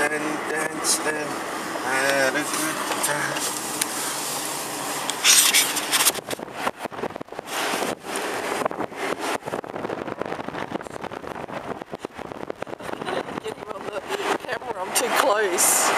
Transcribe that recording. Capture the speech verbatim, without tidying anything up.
and dance and had a good time. Get him on the camera, I'm too close.